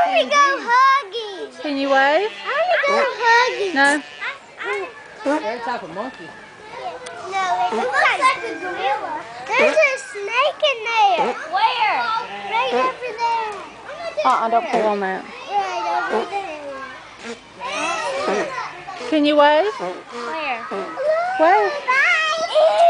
want to go huggy. Can you wave? I want to go huggy. No. They're a type of monkey. No, it looks like a gorilla. There's a snake in there. Where? Right over there. Don't pull on that. Right over there. Can you wave? Where? Wave. Bye.